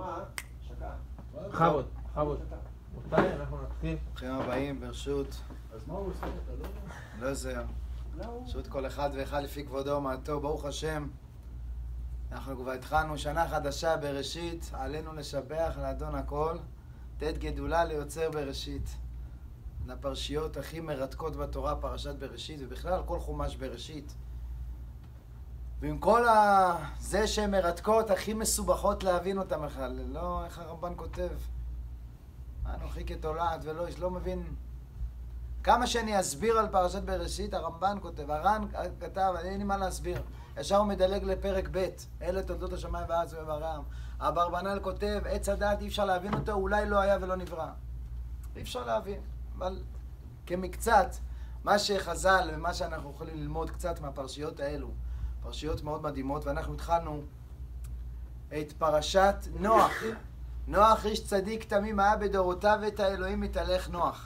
חבוד. מתי אנחנו נתחיל? ברוכים הבאים, ברשות. אז מה הוא עושה? אתה לא... לא עוזר. ברשות כל אחד ואחד לפי כבודו ומעלתו, ברוך השם. אנחנו כבר התחלנו שנה חדשה בראשית, עלינו לשבח לאדון הכל, תת גדולה ליוצר בראשית. לפרשיות הכי מרתקות בתורה, פרשת בראשית, ובכלל כל חומש בראשית. ועם כל זה שהן מרתקות, הכי מסובכות להבין אותן בכלל. לא, איך הרמב"ן כותב? אנוכי כתולעת ולא, לא מבין. כמה שאני אסביר על פרשת בראשית, הרמב"ן כותב, הר"ן כתב, אין לי מה להסביר. ישר הוא מדלג לפרק ב', אלה תולדות השמיים והארץ וברעם. אברבנאל כותב, עץ הדעת אי אפשר להבין אותו, אולי לא היה ולא נברא. אי אפשר להבין, אבל כמקצת, מה שחז"ל ומה שאנחנו יכולים ללמוד קצת מהפרשיות האלו, פרשיות מאוד מדהימות, ואנחנו התחלנו את פרשת נוח. נוח איש צדיק תמים היה בדורותיו, ואת האלוהים מתהלך נוח.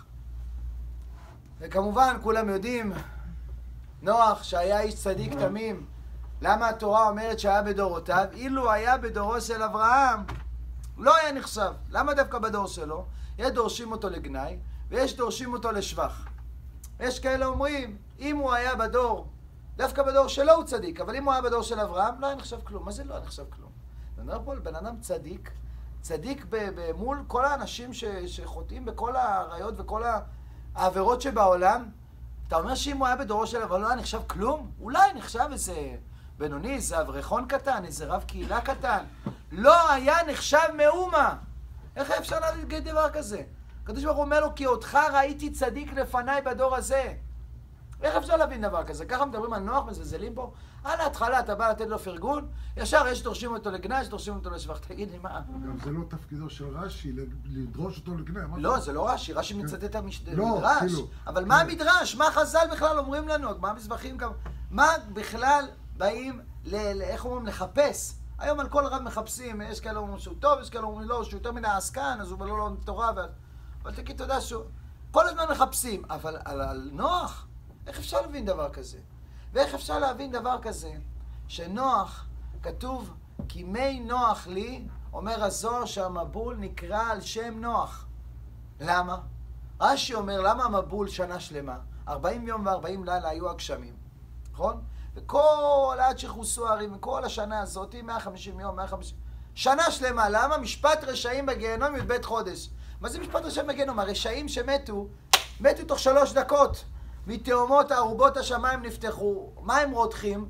וכמובן כולם יודעים, נוח שהיה איש צדיק תמים, למה התורה אומרת שהיה בדורותיו? אילו היה בדורו של אברהם, לא היה נחשב. למה דווקא בדור שלו? יש דורשים אותו לגנאי, ויש דורשים אותו לשבח. יש כאלה אומרים, אם הוא היה בדור, דווקא בדור שלו הוא צדיק, אבל אם הוא היה בדור של אברהם, לא היה נחשב כלום. מה זה לא היה נחשב כלום? אני אומר פה, בן אדם צדיק, צדיק מול כל האנשים שחוטאים בכל העריות וכל העבירות שבעולם. אתה אומר שאם הוא היה בדורו של אברהם, לא היה נחשב כלום? אולי נחשב איזה בינוני, איזה אברכון קטן, איזה רב קהילה קטן. לא היה נחשב מאומה. איך אפשר להגיד דבר כזה? הקדוש ברוך הוא אומר לו, כי אותך ראיתי צדיק לפניי בדור הזה. איך אפשר להבין דבר כזה? ככה מדברים על נוח, מזלזלים פה. על ההתחלה אתה בא לתת לו פרגון, ישר יש דורשים אותו לגנאי, יש דורשים אותו לשבח. תגיד לי מה? גם זה לא תפקידו של רש"י, לדרוש אותו לגנאי. לא, זה לא רש"י, רש"י מצטט את המדרש. אבל מה המדרש? מה חז"ל בכלל אומרים לנו? מה המזבחים גם? מה בכלל באים, איך אומרים, לחפש? היום על כל רב מחפשים, יש כאלה אומרים שהוא טוב, יש כאלה אומרים לא, שהוא יותר מן העסקן, אז הוא לא תורה, אבל תגיד, אתה יודע שהוא... כל הזמן מחפשים, אבל על נוח, איך אפשר להבין דבר כזה? ואיך אפשר להבין דבר כזה? שנוח, כתוב, כי מי נוח לי, אומר הזוהר שהמבול נקרא על שם נוח. למה? רש"י אומר, למה המבול שנה שלמה? 40 יום ו40 לילה היו הגשמים, נכון? וכל עד שחוסו הערים, וכל השנה הזאת, 150 יום, 150... שנה שלמה, למה? משפט רשעים בגיהנום י"ב חודש. מה זה משפט רשעים בגיהנום? הרשעים שמתו, מתו תוך 3 דקות. מתאומות ארובות השמיים נפתחו. מה הם רותחים?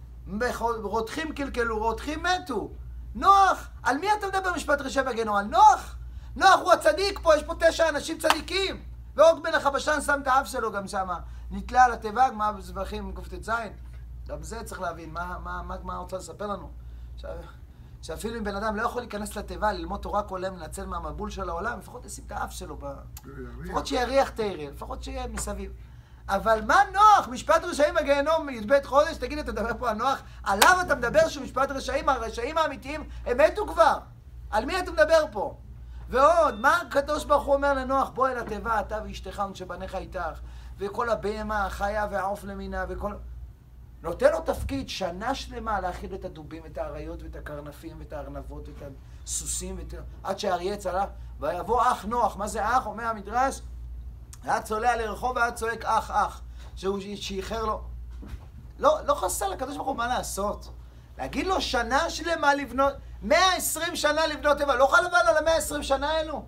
רותחים קלקלו, רותחים מתו. נוח, על מי אתה מדבר משפט רשעים בגיהנום? על נוח. נוח הוא הצדיק פה, יש פה 9 אנשים צדיקים. ואוג בן החבשן שם את האף שלו גם שם. נתלה על התיבה, מה בזבחים קופטת זין. גם זה צריך להבין, מה רוצה לספר לנו? שאפילו אם בן אדם לא יכול להיכנס לתיבה, ללמוד תורה כל יום, לנצל מהמבול של העולם, לפחות לשים את האף שלו, לפחות שיריח תארי, לפחות שיהיה מסביב. אבל מה נוח? משפט רשעים בגיהנום י"ב חודש, תגיד, אתה מדבר פה על נוח? עליו אתה מדבר שמשפט רשעים, הרשעים האמיתיים, הם מתו כבר. על מי אתה מדבר פה? ועוד, מה הקדוש ברוך הוא אומר לנוח? בוא אל התיבה, אתה ואשתך ושבניך איתך, וכל הבהמה, החיה והעוף למינה, וכל... נותן לו תפקיד שנה שלמה להאכיל את הדובים, את האריות ואת הקרנפים ואת הארנבות ואת הסוסים עד שהאריה צלח ויבוא אח נוח. מה זה אח? אומר המדרש, היה צולע לרחוב והיה צועק אח אח שאיחר לו. לא חסר לקדוש ברוך הוא מה לעשות, להגיד לו שנה שלמה לבנות 120 שנה לבנות תיבה. לא חבל על ה-120 שנה האלו?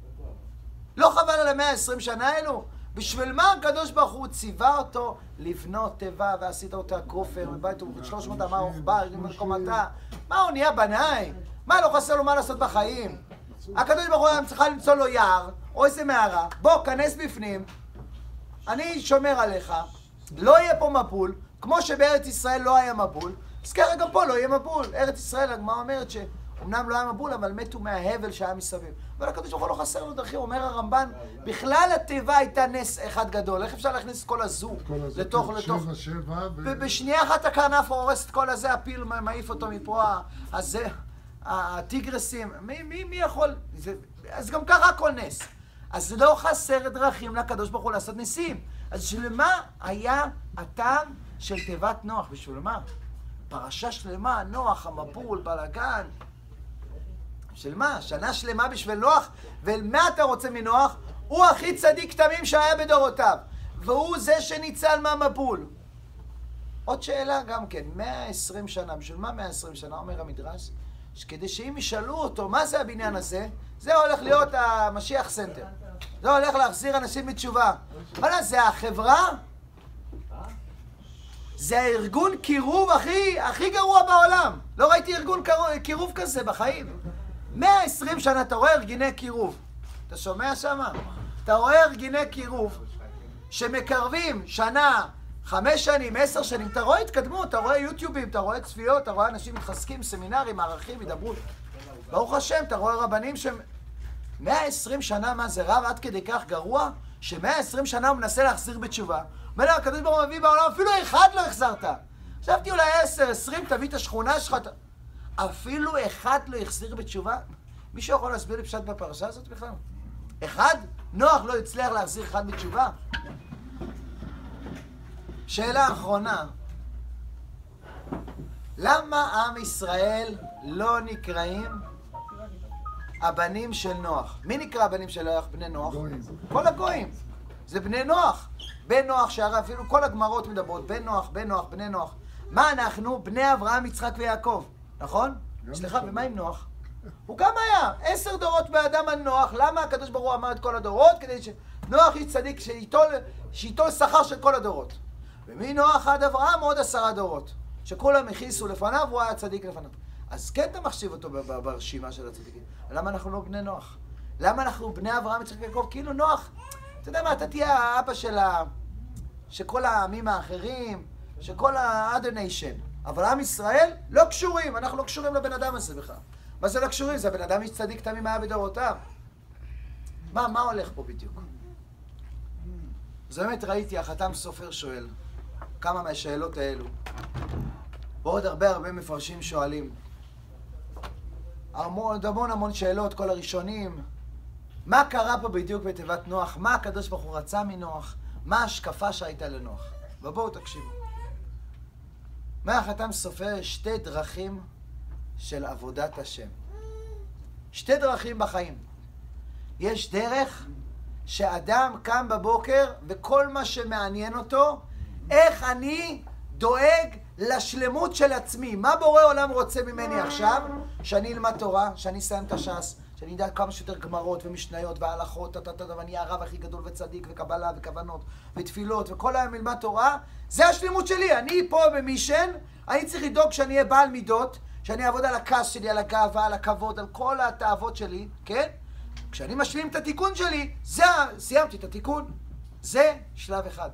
לא חבל על ה-120 שנה האלו? בשביל מה הקדוש ברוך הוא ציווה אותו לבנות תיבה ועשית אותה כופר ובית ובית 300 אמר רוחבה במקומתה? מה הוא נהיה בנאי? מה לא חסר לו מה לעשות בחיים? הקדוש ברוך הוא צריכה למצוא לו יער או איזה מערה, בוא כנס בפנים, אני שומר עליך, לא יהיה פה מבול, כמו שבארץ ישראל לא היה מבול, אז ככה גם פה לא יהיה מבול. ארץ ישראל, הגמרא אומרת שאומנם לא היה מבול, אבל מתו מההבל שהיה מסביב. אבל הקדוש ברוך הוא לא חסר לו דרכים. אומר הרמב"ן, בכלל התיבה הייתה נס אחד גדול. איך אפשר להכניס את כל הזו לתוך... בשנייה אחת הקרנף הורס את כל הזה, הפיל מעיף אותו מפה, הזה, הטיגרסים, מי יכול? אז גם ככה הכל נס. אז לא חסר דרכים לקדוש ברוך הוא לעשות ניסים. אז שלמה היה הטעם של תיבת נוח? בשביל מה? פרשה שלמה, נוח, המבול, בלגן. בשביל מה? שנה שלמה בשביל נוח, ומה אתה רוצה מנוח? הוא הכי צדיק תמים שהיה בדורותיו, והוא זה שניצל מהמבול. עוד שאלה גם כן, 120 שנה, בשביל מה 120 שנה? אומר המדרש, שכדי שאם ישאלו אותו, מה זה הבניין הזה? זה הולך להיות המשיח סנטר. זה הולך להחזיר אנשים בתשובה. מה זה החברה? זה הארגון קירוב הכי גרוע בעולם. לא ראיתי ארגון קירוב כזה בחיים. 120 שנה אתה רואה ארגוני קירוב. אתה שומע שמה? אתה רואה ארגוני קירוב שמקרבים שנה, 5 שנים, 10 שנים. אתה רואה התקדמות, אתה רואה יוטיובים, אתה רואה צפיות, אתה רואה אנשים מתחזקים, סמינרים, ערכים, ידברות. ברוך השם, אתה רואה רבנים ש... 120 שנה, מה זה רב עד כדי כך גרוע? ש120 שנה הוא מנסה להחזיר בתשובה. אומר לה, הקדוש ברוך הוא מביא בעולם, אפילו אחד לא החזרת. חשבתי אולי 10, 20, תביא את השכונה שלך. אפילו אחד לא החזיר בתשובה? מישהו יכול להסביר לי פשט בפרשה הזאת בכלל? אחד? נוח לא הצליח להחזיר אחד בתשובה? שאלה אחרונה. למה עם ישראל לא נקראים הבנים של נוח? מי נקרא הבנים של נוח? בני נוח? כל הגויים. זה בני נוח. בן נוח, שהרי אפילו כל הגמרות מדברות, בן נוח, בן נוח, בני נוח. מה אנחנו? בני אברהם, יצחק ויעקב. נכון? סליחה, ומה עם נוח? הוא גם היה 10 דורות באדם על נוח. למה הקדוש ברוך הוא אמר את כל הדורות? כדי שנוח יצדיק, שאיתו שכר של כל הדורות. ומנוח עד אברהם עוד 10 דורות. שכולם הכיסו לפניו, הוא היה צדיק לפניו. אז כן אתה מחשיב אותו ברשימה של הצדיקים. למה אנחנו לא בני נוח? למה אנחנו בני אברהם יצחק ויעקב? כאילו נוח, אתה יודע מה, אתה תהיה האבא של כל העמים האחרים, של כל ה-other nation. אבל עם ישראל לא קשורים, אנחנו לא קשורים לבן אדם הזה בכלל. מה זה לא קשורים? זה הבן אדם איש צדיק תמים היה בדורותיו. מה הולך פה בדיוק? אז באמת ראיתי, החתם סופר שואל כמה מהשאלות האלו. ועוד הרבה מפרשים שואלים. המון שאלות, כל הראשונים. מה קרה פה בדיוק בתיבת נוח? מה הקדוש ברוך הוא רצה מנוח? מה ההשקפה שהייתה לנוח? ובואו תקשיבו. מהחתם סופר 2 דרכים של עבודת השם. 2 דרכים בחיים. יש דרך שאדם קם בבוקר וכל מה שמעניין אותו, איך אני דואג לשלמות של עצמי. מה בורא עולם רוצה ממני עכשיו? שאני אלמד תורה, שאני אסיים את הש"ס, שאני אדע כמה שיותר גמרות ומשניות והלכות, ואני הרב הכי גדול וצדיק וקבלה וכוונות ותפילות וכל היום אלמד תורה. זה השלמות שלי. אני פה במישן, אני צריך לדאוג שאני אהיה בעל מידות, שאני אעבוד על הכעס שלי, על הגאווה, על הכבוד, על כל התאוות שלי, כן? כשאני משלים את התיקון שלי, סיימתי את התיקון. זה שלב אחד.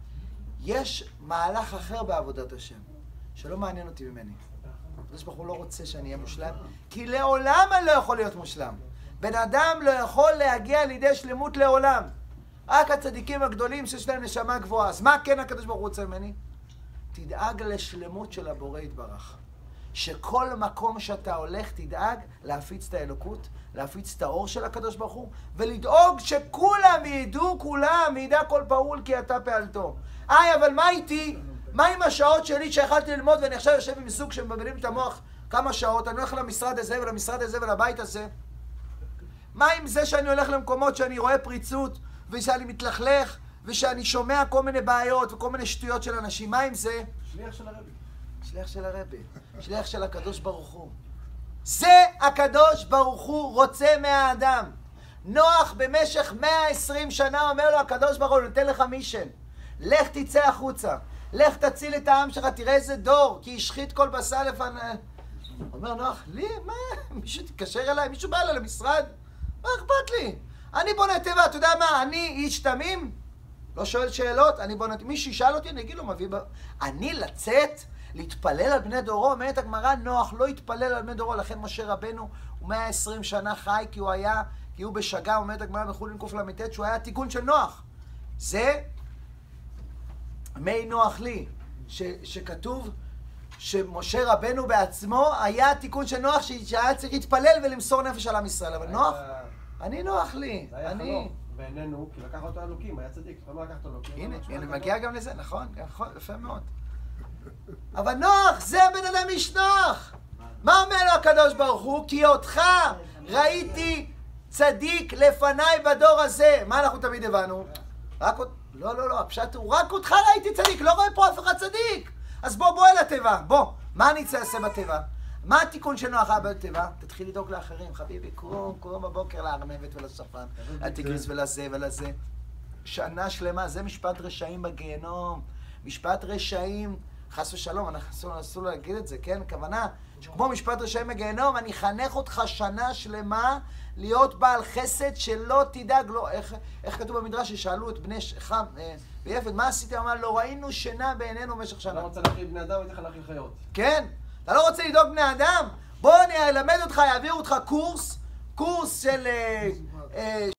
יש מהלך אחר בעבודת השם, שלא מעניין אותי ממני. הקדוש ברוך הוא לא רוצה שאני אהיה מושלם, כי לעולם אני לא יכול להיות מושלם. בן אדם לא יכול להגיע לידי שלמות לעולם. רק הצדיקים הגדולים שיש להם נשמה גבוהה. אז מה כן הקדוש ברוך הוא רוצה ממני? תדאג לשלמות של הבורא יתברך. שכל מקום שאתה הולך תדאג להפיץ את האלוקות, להפיץ את האור של הקדוש ברוך הוא, ולדאוג שכולם ידעו, כולם ידע כל פעול כי אתה פעלתו. אבל מה איתי? מה עם השעות שלי שיכלתי ללמוד ואני עכשיו יושב עם זוג שמבלבלים את המוח כמה שעות, אני הולך למשרד הזה ולמשרד הזה ולבית הזה? מה עם זה שאני הולך למקומות שאני רואה פריצות ושאני מתלכלך ושאני שומע כל מיני בעיות וכל מיני שטויות של אנשים? מה עם זה? שליח של הרבי. שליח של הרבי, שליח של הקדוש ברוך הוא. זה הקדוש ברוך הוא רוצה מהאדם. נוח במשך 120 שנה אומר לו הקדוש ברוך הוא, נותן לך מישן. לך תצא החוצה, לך תציל את העם שלך, תראה איזה דור, כי השחית כל בשר לפני. אומר נוח, לי? מה? מישהו תתקשר אליי? מישהו בא אליי למשרד? מה אכפת לי? אני בונה טבע, אתה יודע מה? אני איש תמים? לא שואל שאלות, אני בונה... מישהו ישאל אותי, אני אגיד לו, מביא... אני לצאת, להתפלל על בני דורו, אומרת הגמרא, נוח לא התפלל על בני דורו, לכן משה רבנו הוא 120 שנה חי, כי הוא בשגה, אומרת הגמרא בחולין קל"ט, שהוא היה התיקון של נוח. זה מי נוח לי, שכתוב שמשה רבנו בעצמו היה התיקון של נוח, שהיה צריך להתפלל ולמסור נפש על עם ישראל. אבל נוח, אני נוח לי, אני... בעינינו, כי לקח אותו אלוקים, היה צדיק, למה לקחת אלוקים? הנה, אני מגיע גם לזה, נכון, יפה מאוד. אבל נוח, זה הבן אדם איש נוח. מה אומר לו הקדוש ברוך הוא? כי אותך ראיתי צדיק לפניי בדור הזה. מה אנחנו תמיד הבנו? לא, הפשט הוא רק אותך ראיתי צדיק, לא רואה פה אף אחד צדיק. אז בוא אל הטבע, בוא. מה אני אעשה בטבע? מה התיקון של נוח היה בטבע? תתחיל לדאוג לאחרים, חביבי, קרום בבוקר לארנבת ולשפן, לטיגריס ולזה ולזה. שנה שלמה, זה משפט רשעים בגיהנום. משפט רשעים, חס ושלום, אסור להגיד את זה, כן? הכוונה, שכמו משפט רשעים בגיהנום, אני אחנך אותך שנה שלמה להיות בעל חסד שלא תדאג לו. איך כתוב במדרש ששאלו את בני חם ויפת, מה עשיתם? אמר, לא ראינו שינה בעינינו במשך שנה. אתה לא רוצה להכיל בני אדם, אתה צריך להכיל חיות. כן, אתה לא רוצה לדאוג בני אדם? בוא אני אלמד אותך, יעביר אותך קורס של